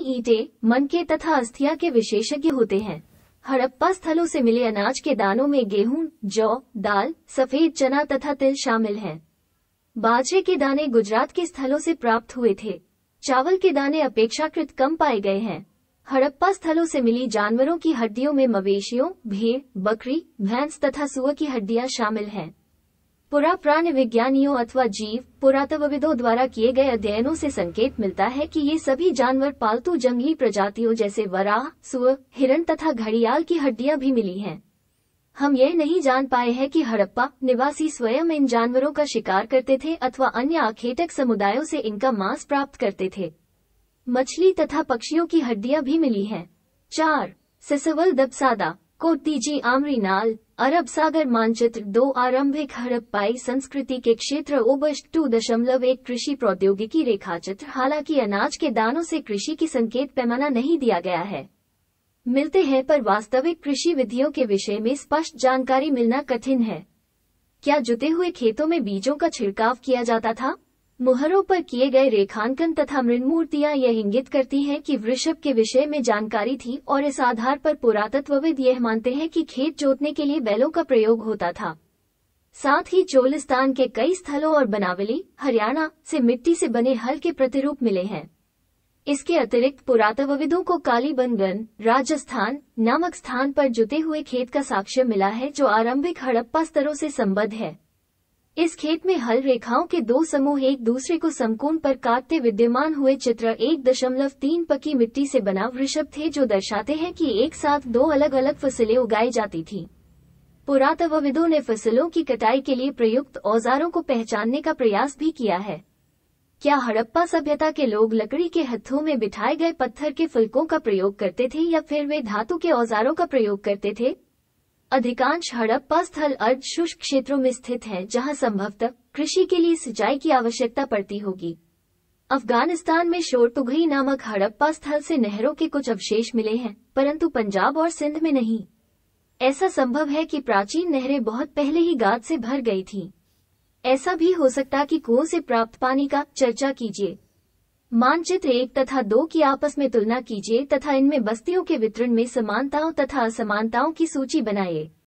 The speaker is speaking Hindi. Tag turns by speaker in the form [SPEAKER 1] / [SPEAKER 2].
[SPEAKER 1] ईंटें, मनके तथा अस्थिया के विशेषज्ञ होते हैं। हड़प्पा स्थलों से मिले अनाज के दानों में गेहूं, जौ, दाल, सफेद चना तथा तिल शामिल हैं। बाजरे के दाने गुजरात के स्थलों से प्राप्त हुए थे। चावल के दाने अपेक्षाकृत कम पाए गए हैं। हड़प्पा स्थलों से मिली जानवरों की हड्डियों में मवेशियों, भेड़, बकरी, भैंस तथा सुअर की हड्डियां शामिल हैं। पुराप्राणी विज्ञानियों अथवा जीव पुरातत्वविदों द्वारा किए गए अध्ययनों से संकेत मिलता है कि ये सभी जानवर पालतू जंगली प्रजातियों जैसे वराह, सुअर, हिरण तथा घड़ियाल की हड्डियां भी मिली हैं। हम यह नहीं जान पाए हैं कि हड़प्पा निवासी स्वयं इन जानवरों का शिकार करते थे अथवा अन्य आखेटक समुदायों से इनका मांस प्राप्त करते थे। मछली तथा पक्षियों की हड्डियां भी मिली हैं। 4. सिसवल दबसादा कोत्तीजी आमरी नाल अरब सागर मानचित्र 2 आरंभिक हड़प्पाई संस्कृति के क्षेत्र ओबस्ट 2.1 कृषि प्रौद्योगिकी रेखाचित्र। हालांकि अनाज के दानों से कृषि की संकेत पैमाना नहीं दिया गया है, मिलते हैं, पर वास्तविक कृषि विधियों के विषय में स्पष्ट जानकारी मिलना कठिन है। क्या जुते हुए खेतों में बीजों का छिड़काव किया जाता था? मुहरों पर किए गए रेखांकन तथा मृन्मूर्तियां यह इंगित करती हैं कि वृषभ के विषय में जानकारी थी और इस आधार पर पुरातत्वविद यह मानते हैं कि खेत जोतने के लिए बैलों का प्रयोग होता था। साथ ही चोलिस्तान के कई स्थलों और बनावली, हरियाणा से मिट्टी से बने हल के प्रतिरूप मिले हैं। इसके अतिरिक्त पुरातत्वविदों को कालीबंगन, राजस्थान नामक स्थान पर जुते हुए खेत का साक्ष्य मिला है जो आरंभिक हड़प्पा स्तरों से संबद्ध है। इस खेत में हल रेखाओं के दो समूह एक दूसरे को समकोण पर काटते विद्यमान हुए। चित्र 1.3 पकी मिट्टी से बना वृषभ थे जो दर्शाते हैं कि एक साथ दो अलग अलग फसलें उगाई जाती थीं। पुरातत्वविदों ने फसलों की कटाई के लिए प्रयुक्त औजारों को पहचानने का प्रयास भी किया है। क्या हड़प्पा सभ्यता के लोग लकड़ी के हत्थों में बिठाए गए पत्थर के फलकों का प्रयोग करते थे या फिर वे धातु के औजारों का प्रयोग करते थे? अधिकांश हड़प्पा स्थल अर्ध शुष्क क्षेत्रों में स्थित हैं जहां संभवतः कृषि के लिए सिंचाई की आवश्यकता पड़ती होगी। अफगानिस्तान में शोरतुगही नामक हड़प्पा स्थल से नहरों के कुछ अवशेष मिले हैं, परंतु पंजाब और सिंध में नहीं। ऐसा संभव है कि प्राचीन नहरें बहुत पहले ही गाद से भर गई थीं। ऐसा भी हो सकता कि कुओं से प्राप्त पानी का चर्चा कीजिए। मानचित्र 1 तथा 2 की आपस में तुलना कीजिए तथा इनमें बस्तियों के वितरण में समानताओं तथा असमानताओं की सूची बनाइए।